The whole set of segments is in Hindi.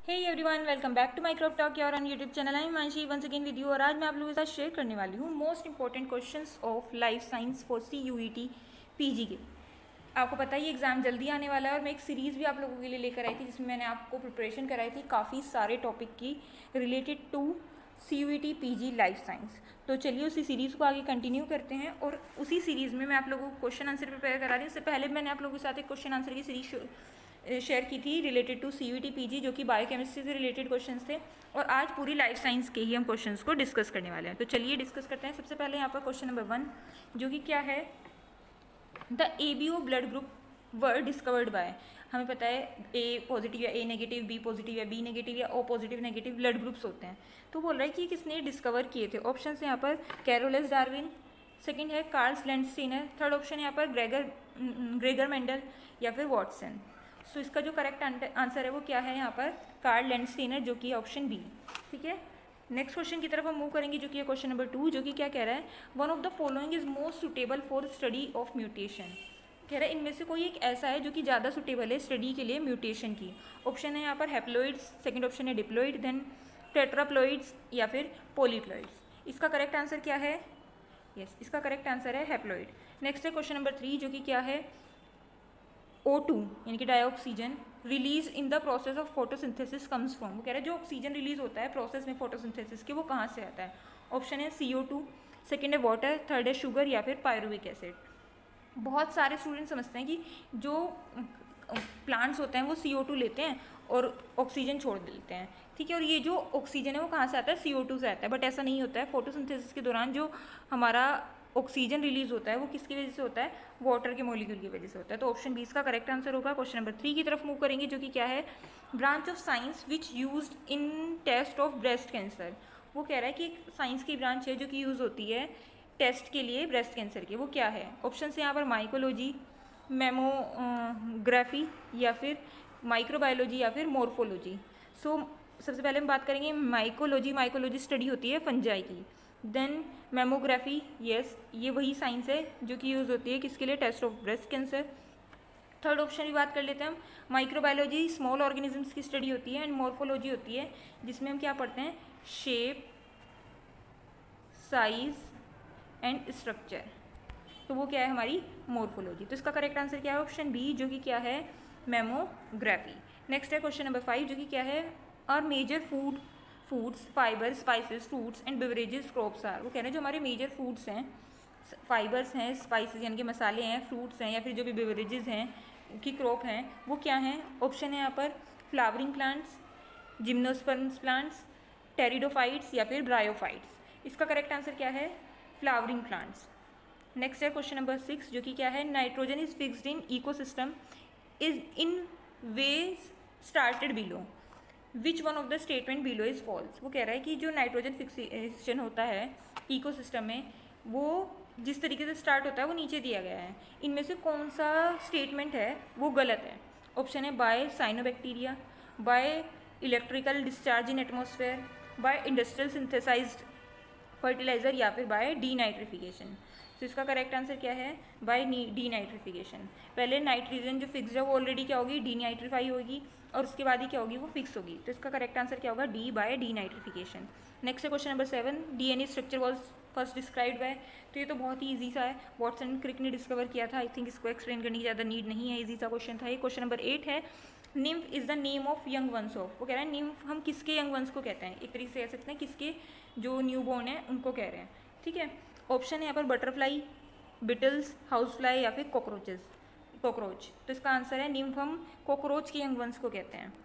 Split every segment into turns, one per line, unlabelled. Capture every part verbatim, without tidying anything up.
Hey everyone, welcome back to my crop talk your on YouTube channel. I am Mansi once again with you. और आज मैं आप लोगों के साथ शेयर करने वाली हूँ most important questions of life science for C U E T P G के। आपको पता ही एग्जाम जल्दी आने वाला है और मैं एक सीरीज़ भी आप लोगों के लिए लेकर आई थी जिसमें मैंने आपको प्रिपरेशन कराई थी काफ़ी सारे टॉपिक की related to C U E T P G life science. तो चलिए उसी सीरीज़ को आगे कंटिन्यू करते हैं और उसी सीरीज़ में मैं आप लोगों को क्वेश्चन आंसर प्रिपेयर करा रही हूँ। इससे पहले मैंने आप लोगों के साथ एक क्वेश्चन आंसर की सीरीज शेयर की थी related to C U E T P G, जो कि बायोकेमिस्ट्री से रिलेटेड क्वेश्चंस थे। और आज पूरी लाइफ साइंस के ही हम क्वेश्चंस को डिस्कस करने वाले हैं। तो चलिए डिस्कस करते हैं। सबसे पहले यहाँ पर क्वेश्चन नंबर वन, जो कि क्या है, the A B O blood group were discovered by. हमें पता है ए पॉजिटिव या ए नेगेटिव, बी पॉजिटिव या बी नेगेटिव या O positive negative blood groups होते हैं। तो बोल रहा है कि किसने डिस्कवर किए थे। ऑप्शन है यहाँ पर कैरोलस डार्विन, सेकंड है कार्ल्स लैंडस्टीनर, थर्ड ऑप्शन यहाँ पर ग्रेगर ग्रेगर मेंडल या फिर वॉटसन। सो इसका जो करेक्ट आंसर है वो क्या है यहाँ पर कार्ल लैंडस्टीनर, जो कि ऑप्शन बी। ठीक है, नेक्स्ट क्वेश्चन की तरफ हम मूव करेंगे, जो कि है क्वेश्चन नंबर टू, जो कि क्या कह रहा है, one of the following is most suitable for study of mutation. कह रहा है इनमें से कोई एक ऐसा है जो कि ज़्यादा सुटेबल है स्टडी के लिए म्यूटेशन की। ऑप्शन है यहाँ पर हैप्लोइड्स, सेकंड ऑप्शन है डिप्लोइड, देन टेट्राप्लोइड्स या फिर पॉलीप्लोइड्स। इसका करेक्ट आंसर क्या है? यस yes, इसका करेक्ट आंसर है हैप्लोइड। नेक्स्ट है क्वेश्चन नंबर थ्री, जो कि क्या है, ओ टू यानी कि dioxygen release in the process of photosynthesis comes from. वो कह रहा है जो ऑक्सीजन रिलीज होता है प्रोसेस में फोटोसिंथेसिस के, वो कहाँ से आता है। ऑप्शन है सी ओ टू, सेकेंड है वाटर, थर्ड है शुगर या फिर पायरुविक एसिड। बहुत सारे स्टूडेंट समझते हैं कि जो प्लांट्स होते हैं वो सी ओ टू लेते हैं और ऑक्सीजन छोड़ देते हैं। ठीक है, और ये जो ऑक्सीजन है वो कहाँ से आता है, सी ओ टू से आता है। बट ऐसा नहीं होता है। फोटोसिंथेसिस के दौरान जो हमारा ऑक्सीजन रिलीज होता है वो किसकी वजह से होता है, वाटर के मॉलिक्यूल की वजह से होता है। तो ऑप्शन बी इसका करेक्ट आंसर होगा। क्वेश्चन नंबर थ्री की तरफ मूव करेंगे, जो कि क्या है, branch of science which used in test of breast cancer. वो कह रहा है कि एक साइंस की ब्रांच है जो कि यूज़ होती है टेस्ट के लिए ब्रेस्ट कैंसर के, वो क्या है। ऑप्शन से यहाँ पर माइकोलॉजी, मेमोग्राफी या फिर माइक्रोबायोलॉजी या फिर मॉर्फोलॉजी। सो सबसे पहले हम बात करेंगे माइकोलॉजी। माइकोलॉजी स्टडी होती है फंजाई की। देन मेमोग्राफी, यस ये वही साइंस है जो कि यूज़ होती है किसके लिए, test of breast cancer. Third option की बात कर लेते हैं हम, माइक्रोबायोलॉजी स्मॉल ऑर्गेनिजम्स की स्टडी होती है। एंड मॉर्फोलॉजी होती है जिसमें हम क्या पढ़ते हैं, शेप, साइज एंड स्ट्रक्चर। तो वो क्या है हमारी मॉर्फोलॉजी। तो इसका करेक्ट आंसर क्या है, ऑप्शन बी, जो कि क्या है, मेमोग्राफी। नेक्स्ट है क्वेश्चन नंबर फाइव, जो कि क्या है, और major food foods fibre spices fruits and beverages crops are. वो कह रहे हैं जो हमारे मेजर फूड्स हैं, फाइबर्स हैं, स्पाइसेस यानी कि मसाले हैं, फ्रूट्स हैं या फिर जो भी बेवरेजेस हैं की क्रॉप हैं, वो क्या हैं। ऑप्शन है यहाँ पर flowering plants, gymnosperms plants, pteridophytes या फिर ब्रायोफाइट्स। इसका करेक्ट आंसर क्या है, फ्लावरिंग प्लांट्स। नेक्स्ट है क्वेश्चन नंबर सिक्स, जो कि क्या है, nitrogen is fixed in ecosystem is in ways started below, which one of the statement below is false. वो कह रहा है कि जो नाइट्रोजन फिक्सेशन होता है इकोसिस्टम में, वो जिस तरीके से स्टार्ट होता है वो नीचे दिया गया है। इनमें से कौन सा स्टेटमेंट है वो गलत है। ऑप्शन है by cyanobacteria, by electrical discharge in atmosphere, by industrial synthesised fertiliser या फिर बाय डीनाइट्रिफिकेशन। तो इसका करेक्ट आंसर क्या है, बाय डीनाइट्रिफिकेशन। पहले नाइट्रोजन जो फिक्स्ड है वो ऑलरेडी क्या होगी, डीनाइट्रीफाई होगी, और उसके बाद ही क्या होगी, वो फिक्स होगी। तो इसका करेक्ट आंसर क्या होगा, डी, बाय डीनाइट्रिफिकेशन। नेक्स्ट है question number seven, DNA structure was first described by. तो ये तो बहुत ही ईजी सा है, वॉटसन एंड क्रिक ने डिस्कवर किया था। आई थिंक इसको एक्सप्लेन करने की ज़्यादा नीड नहीं है, ईजी सा क्वेश्चन था ये। क्वेश्चन नंबर एट है, nymph is the name of young ones of. वो कह रहे हैं निम्फ हम किसके यंग वंस को कहते हैं, एक तरीके से कह सकते हैं किसके जो न्यू बॉर्न है उनको कह रहे हैं। ठीक है, ऑप्शन है यहाँ पर बटरफ्लाई, बिटल्स, हाउस फ्लाई या फिर कॉकरोचेस कॉकरोच। तो इसका आंसर है निम्फ हम कॉकरोच के यंग वंस को कहते हैं।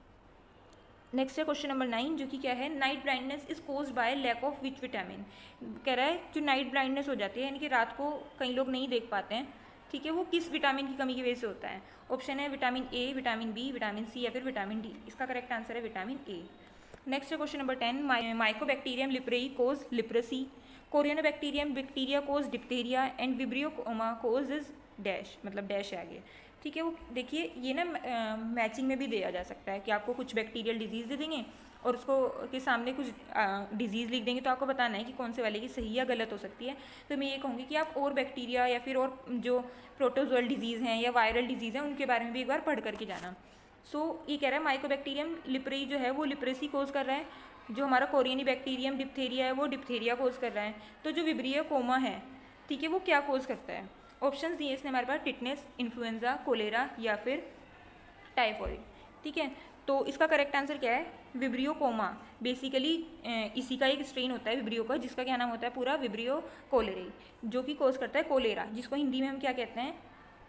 नेक्स्ट है क्वेश्चन नंबर नाइन, जो कि क्या है, night blindness is caused by lack of which vitamin. कह रहा है जो नाइट ब्लाइंडनेस हो जाती है यानी कि रात को कई लोग नहीं देख पाते हैं, ठीक है, वो किस विटामिन की कमी की वजह से होता है। ऑप्शन है vitamin A, vitamin B, vitamin C या फिर विटामिन डी। इसका करेक्ट आंसर है विटामिन ए। नेक्स्ट है question number ten, mycobacterium leprae causes leprosy, corynebacterium bacteria causes diphtheria and vibrio causes is dash, मतलब डैश है आगे। ठीक है, वो देखिए ये ना मैचिंग में भी दिया जा सकता है कि आपको कुछ बैक्टीरियल डिजीज़ दे देंगे और उसको के सामने कुछ डिजीज़ लिख देंगे, तो आपको बताना है कि कौन से वाले की सही या गलत हो सकती है। तो मैं ये कहूँगी कि आप और बैक्टीरिया या फिर और जो प्रोटोजोअल डिजीज़ हैं या वायरल डिजीज़ हैं उनके बारे में भी एक बार पढ़ करके जाना। सो so, ये कह रहा है माइकोबैक्टीरियम लिप्रेई जो है वो लिप्रेसी कोज कर रहा है, जो हमारा कोरियनी बैक्टीरियम डिप्थेरिया है वो डिप्थेरिया कोज कर रहा है। तो जो विब्रियो कोमा है, ठीक है, वो क्या कोज करता है? ऑप्शंस दिए इसने हमारे पास, टिटनेस, इन्फ्लुएंजा, कोलेरा या फिर टाइफॉइड, ठीक है। तो इसका करेक्ट आंसर क्या है? Vibrio coma. बेसिकली इसी का एक स्ट्रेन होता है विब्रियो का, जिसका क्या नाम होता है पूरा? विब्रियो कोलेराई, जो कि कोज करता है कोलेरा, जिसको हिंदी में हम क्या कहते हैं?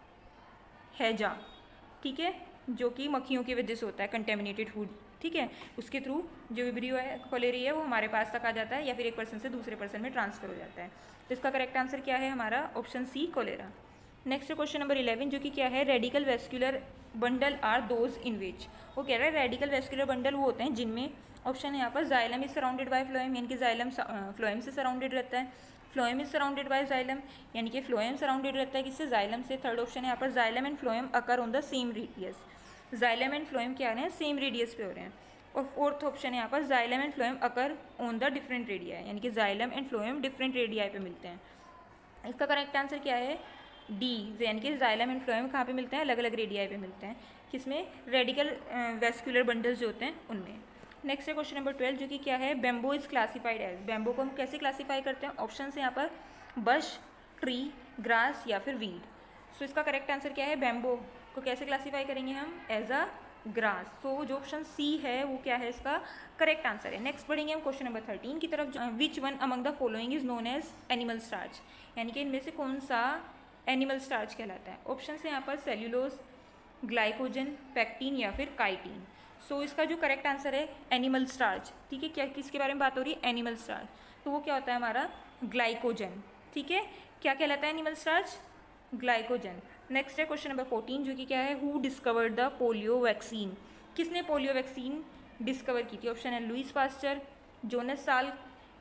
हैजा, ठीक है, जो कि मक्खियों की वजह से होता है, कंटेमिनेटेड फूड, ठीक है। उसके थ्रू जो विब्रियो है कोलेरी है वो हमारे पास तक आ जाता है या फिर एक पर्सन से दूसरे पर्सन में ट्रांसफर हो जाता है। तो इसका करेक्ट आंसर क्या है हमारा? Option C, cholera. Next question number eleven, जो कि क्या है? Radical vascular bundle are those in which. वो कह रहा है रेडिकल वेस्कुलर बंडल वो होते हैं जिनमें, ऑप्शन है यहाँ पर, xylem is surrounded by phloem, यानी कि जाइलम फ्लोएम से सराउंडेड रहता है। Phloem is surrounded by xylem, यानी कि फ्लोएम सराउंडेड रहता है किससे? जाइलम से। थर्ड ऑप्शन है यहाँ पर, xylem and phloem occur on the same radius. Xylem and phloem क्या रहे हैं? सेम रेडियस पे हो रहे हैं। और फोर्थ ऑप्शन है यहाँ पर, xylem and phloem occur on the different radii, यानी कि xylem and phloem different radii पे मिलते हैं। इसका करेक्ट आंसर क्या है? डी, यानी कि जाइलम एंड फ्लोएम कहाँ पे मिलते हैं? अलग अलग रेडियाई पे मिलते हैं। किसमें? रेडिकल वेस्कुलर बंडल्स जो होते हैं उनमें। नेक्स्ट है क्वेश्चन नंबर ट्वेल्व, जो कि क्या है? Bamboo is classified as. Bamboo को हम कैसे क्लासीफाई करते हैं? ऑप्शन है यहाँ पर, बश, ट्री, ग्रास या फिर वीड। सो इसका करेक्ट आंसर क्या है? बैम्बो को कैसे क्लासीफाई करेंगे हम? As a grass. सो जो ऑप्शन सी है वो क्या है इसका करेक्ट आंसर है। नेक्स्ट पढ़ेंगे हम क्वेश्चन नंबर थर्टीन की तरफ। Which one among the following is known as animal starch, यानी कि इनमें से कौन सा एनिमल स्टार्च कहलाता है? ऑप्शन है यहाँ पर, सेल्यूलोज, ग्लाइकोजन, पैक्टीन या फिर काइटीन। सो so, इसका जो करेक्ट आंसर है एनिमल स्टार्च, ठीक है। क्या किसके बारे में बात हो रही है? Animal starch. तो वो क्या होता है हमारा? ग्लाइकोजन, ठीक है। क्या कहलाता है एनिमल स्टार्च? ग्लाइकोजन। नेक्स्ट है क्वेश्चन नंबर फोर्टीन, जो कि क्या है? Who discovered the polio vaccine. किसने पोलियो वैक्सीन डिस्कवर की थी? ऑप्शन है, Louis Pasteur, Jonas Salk,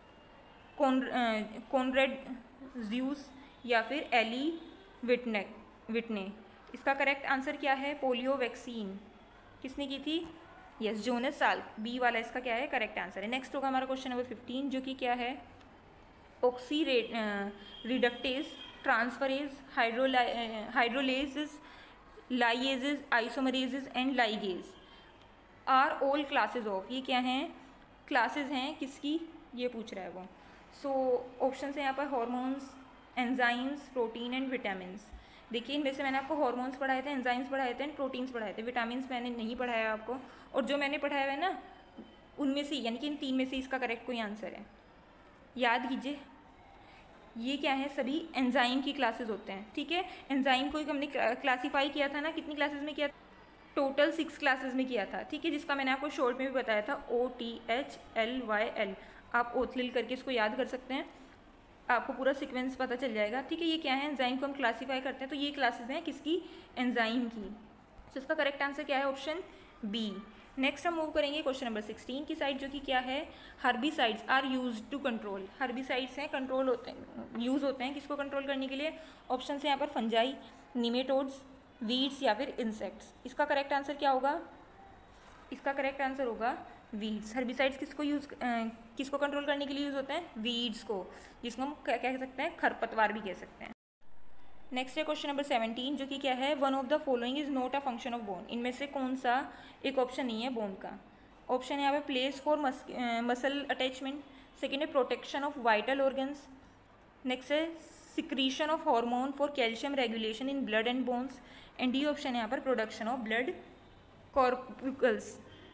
Conrad Zeus या फिर एली विटने विटने इसका करेक्ट आंसर क्या है? पोलियो वैक्सीन किसने की थी? यस, जोनस साल, बी वाला इसका क्या है करेक्ट आंसर है। नेक्स्ट होगा हमारा क्वेश्चन नंबर फिफ्टीन, जो कि क्या है? Oxy reductase, transferase, hydrolases, lyases, isomerases and ligase are all classes of. ये क्या हैं? क्लासेज हैं किसकी? ये पूछ रहा है वो। सो ऑप्शन है यहाँ पर, hormones, enzymes, protein and vitamins. देखिए इनमें से मैंने आपको हॉर्मोन्स पढ़ाए थे, एंजाइम्स पढ़ाए थे एंड प्रोटीन्स पढ़ाए थे, विटामिन्स मैंने नहीं पढ़ाया आपको। और जो मैंने पढ़ाया हुआ है ना उनमें से, यानी कि इन तीन में से इसका करेक्ट कोई आंसर है। याद कीजिए ये क्या है? सभी एंजाइम की क्लासेस होते हैं, ठीक है। एंजाइम को एक हमने क्लासीफाई किया था ना, कितनी क्लासेस में किया? टोटल सिक्स क्लासेस में किया था, ठीक है, जिसका मैंने आपको शॉर्ट में भी बताया था, O T H L Y L. आप ओथलिल करके इसको याद कर सकते हैं, आपको पूरा सीक्वेंस पता चल जाएगा, ठीक है। ये क्या है? एंजाइम को हम क्लासीफाई करते हैं, तो ये क्लासेस हैं किसकी? एंजाइम की। तो इसका करेक्ट आंसर क्या है? Option B. नेक्स्ट हम मूव करेंगे क्वेश्चन नंबर सिक्सटीन की साइड, जो कि क्या है? Herbicides are used to control. Herbicides हैं, कंट्रोल होते हैं, यूज़ होते हैं किसको कंट्रोल करने के लिए? ऑप्शन है यहाँ पर, फंजाई, निमेटोड्स, वीड्स या फिर इंसेक्ट्स। इसका करेक्ट आंसर क्या होगा? इसका करेक्ट आंसर होगा वीड्स। हर्बिसाइड्स किसको यूज़ किसको कंट्रोल करने के लिए यूज़ होते हैं? वीड्स को, जिसको हम क्या कह सकते हैं? खरपतवार भी कह सकते हैं। नेक्स्ट है क्वेश्चन नंबर सेवनटीन, जो कि क्या है? One of the following is not a function of bone. इनमें से कौन सा एक ऑप्शन नहीं है बोन का? ऑप्शन है यहाँ पे, place for muscle attachment, second है protection of vital organs, next है secretion of hormone for calcium regulation in blood and bones, and D option है यहाँ पर, प्रोडक्शन ऑफ ब्लड कॉर्पुकल्स।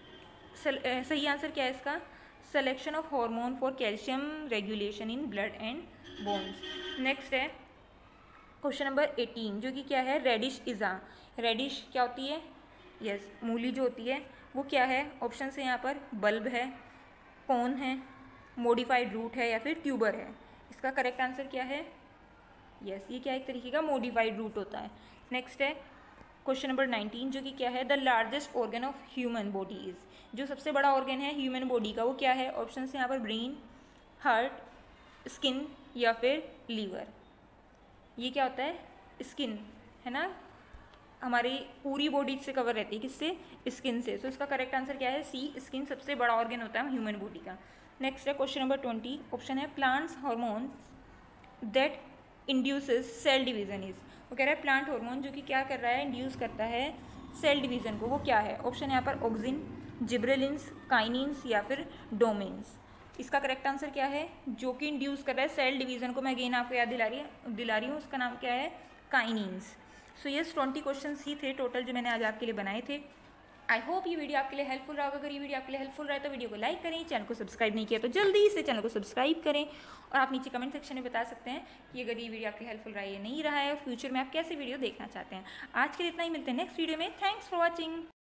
सही आंसर क्या है इसका? Selection of hormone for calcium regulation in blood and bones. Next है क्वेश्चन नंबर एटीन, जो कि क्या है? रेडिश इज़ा। रेडिश क्या होती है? यस, मूली जो होती है वो क्या है? ऑप्शन से यहाँ पर, बल्ब है, कोन है, मॉडिफाइड रूट है या फिर ट्यूबर है। इसका करेक्ट आंसर क्या है? यस, ये क्या एक तरीके का मॉडिफाइड रूट होता है। नेक्स्ट है क्वेश्चन नंबर नाइनटीन, जो कि क्या है? The largest organ of human body is. जो सबसे बड़ा ऑर्गन है ह्यूमन बॉडी का वो क्या है? ऑप्शन से यहाँ पर, ब्रेन, हार्ट, स्किन या फिर लीवर। ये क्या होता है? स्किन है ना, हमारी पूरी बॉडी से कवर रहती है, किससे? स्किन से। सो इसका करेक्ट आंसर क्या है? सी, स्किन सबसे बड़ा ऑर्गन होता है ह्यूमन बॉडी का। नेक्स्ट है क्वेश्चन नंबर ट्वेंटी, ऑप्शन है, plants hormones that induces cell division is. वो कह रहा है प्लांट हार्मोन जो कि क्या कर रहा है? इंड्यूस करता है सेल डिवीज़न को, वो क्या है? ऑप्शन है यहाँ पर ऑक्सिन, जिब्रेलिन्स, काइनिन्स या फिर डोमेन्स। इसका करेक्ट आंसर क्या है? जो कि इंड्यूस कर रहा है सेल डिवीज़न को, मैं अगेन आपको याद दिला रही दिला रही हूँ, उसका नाम क्या है? Kinins. So yes, twenty question ही थे टोटल जो मैंने आज आपके लिए बनाए थे। आई होप ये वीडियो आपके लिए हेल्पफुल रहा होगा। अगर ये वीडियो आपके लिए हेल्पफुल रहा है तो वीडियो को लाइक करें, चैनल को सब्सक्राइब नहीं किया तो जल्दी से चैनल को सब्सक्राइब करें, और आप नीचे कमेंट सेक्शन में बता सकते हैं कि अगर ये वीडियो आपके लिए हेल्पफुल रहा है या नहीं रहा है, फ्यूचर में आप कैसे वीडियो देखना चाहते हैं। आज के लिए इतना ही, मिलते हैं नेक्स्ट वीडियो में। Thanks for watching.